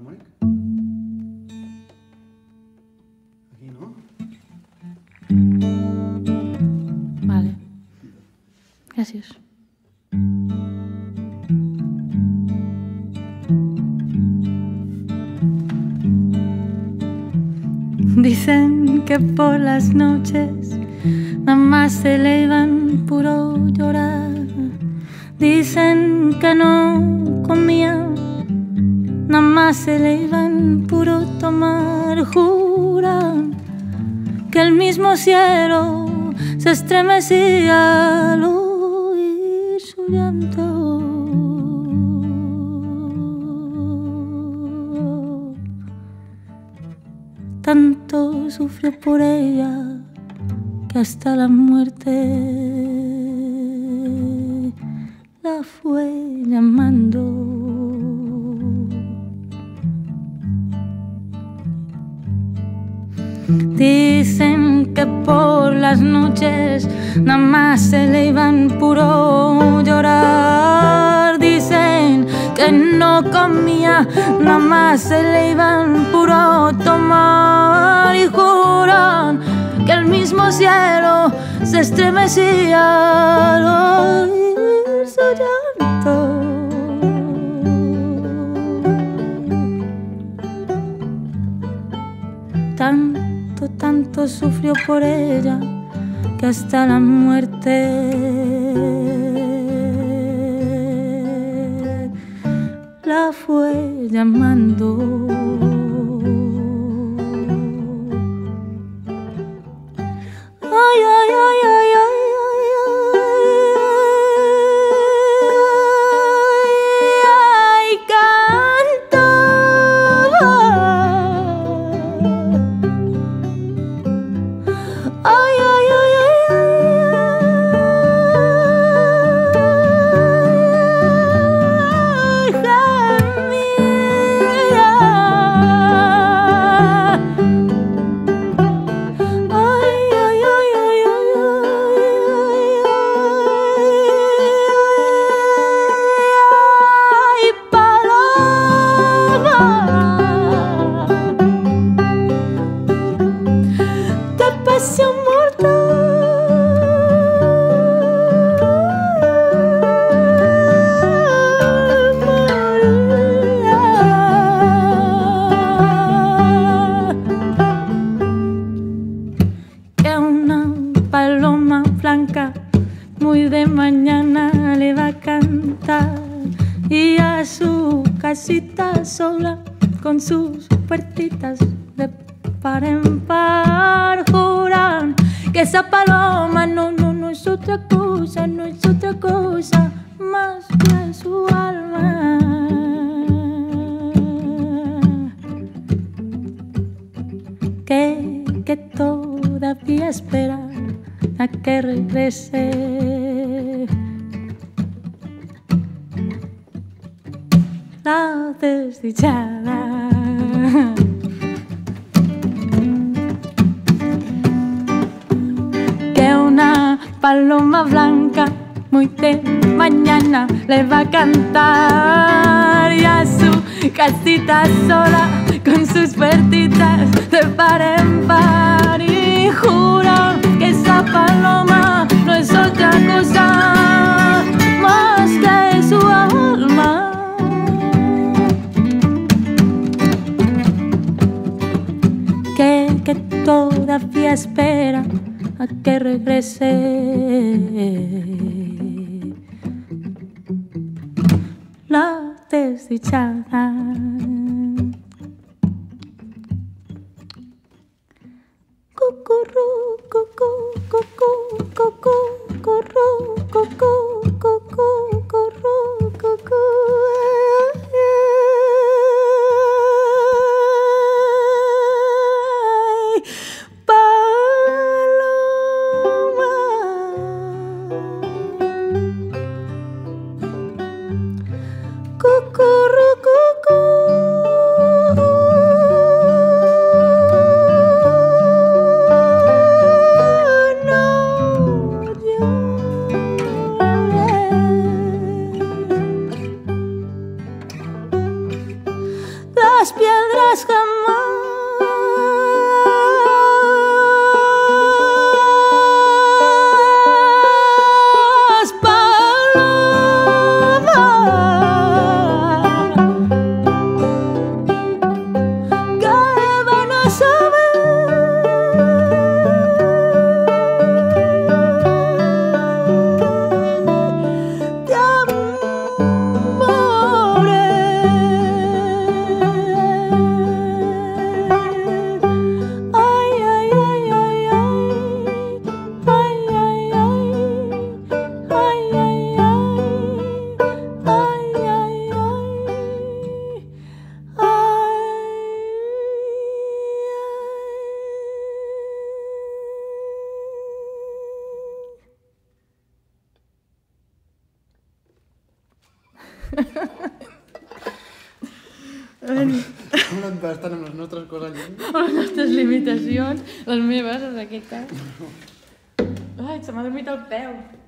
Mónica? Aquí, ¿no? Vale. Gracias. Dicen que por las noches nada más se le iban puro llorar. Dicen que no comía, nada más se le iban puro tomar. Juran que el mismo cielo se estremecía al oír su llanto. Tanto sufrió por ella que hasta la muerte la fue llamando. Dicen que por las noches nada más se le iban puro llorar. Dicen que no comía, nada más se le iban puro tomar. Y juran que el mismo cielo se estremecía al oír su llanto. Tanto sufrió por ella que hasta la muerte la fue llamando. Ay, ay, ay, ay, ay, ay, ay, canto. Ay, ay, ay, ay, ay, gemía. Ay, ay, ay, ay, ay, ay, paloma de pasión muy de mañana le va a cantar y a su casita sola con sus puertitas de par en par. Juran que esa paloma no es otra cosa, no es otra cosa más que su alma. Que todavía espera a que regrese la desdichada. Que una paloma blanca muy de mañana le va a cantar y a su casita sola con sus puertitas de par en par. Y juro que esa paloma no es otra cosa más que su alma. Que todavía espera a que regrese la desdichada. Cucurú, cucú, cucú, cucú, curú, cucú, cucú, curú, cucú. las piedras jamás, paloma, ¿qué van a saber de Hem anat bastant amb les nostres coses lluny. les nostres limitacions, les meves en aquest cas. Ai, se m'ha dormit el peu.